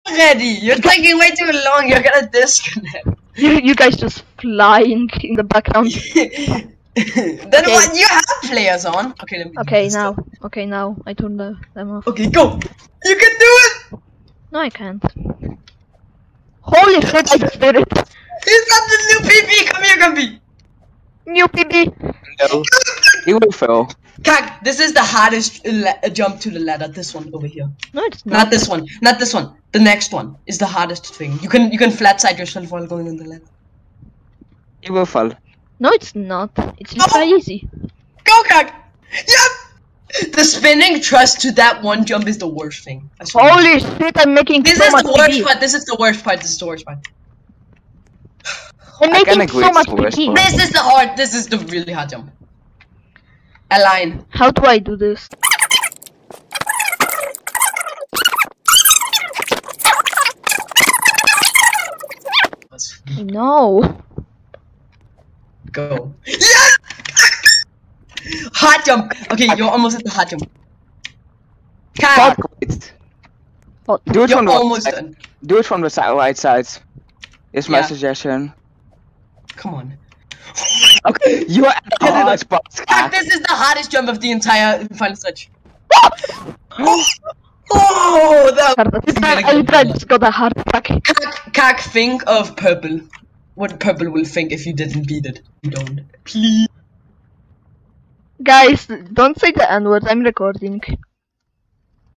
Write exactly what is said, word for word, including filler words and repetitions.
already. You're taking way too long. You're gonna disconnect. You, you guys just flying in the background. Then Okay. what? You have players on. Okay, let me do Okay, this now. stuff. Okay, now. I turned the, them off. Okay, go. You can do it. No, I can't. Holy shit, I just did it. He's got the new P P. Come here, Gumby. New P B. No. You will fail. Kak, this is the hardest la jump to the ladder. This one over here. No, it's Not not. this one. Not this one. The next one is the hardest thing. You can you can flat side yourself while going on the ladder. You will fall. No, it's not. It's just very easy. Go, Kak. Yep. The spinning trust to that one jump is the worst thing. I swear. Holy shit, I'm making This so is much the worst P B. part. This is the worst part. This is the worst part. I'm I can making agree so it's much the worst P B. part. This is the hard. This is the really hard jump. Align. How do I do this? No. Go. Yes! Hard jump. Okay, you're almost at the hard jump. Kak, Fuck it. What? Do it you're from the almost right, done. do it from the side, right side. Is my Yeah. suggestion. Come on. Okay, you are at the Get it hard up. spot. Kak, this is the hardest jump of the entire final stretch. Oh, oh that Hard attack. I tried just got a heart attack. Kak, Kak, think of purple. What purple will think if you didn't beat it. You don't. Please. Guys, don't say the N word, I'm recording.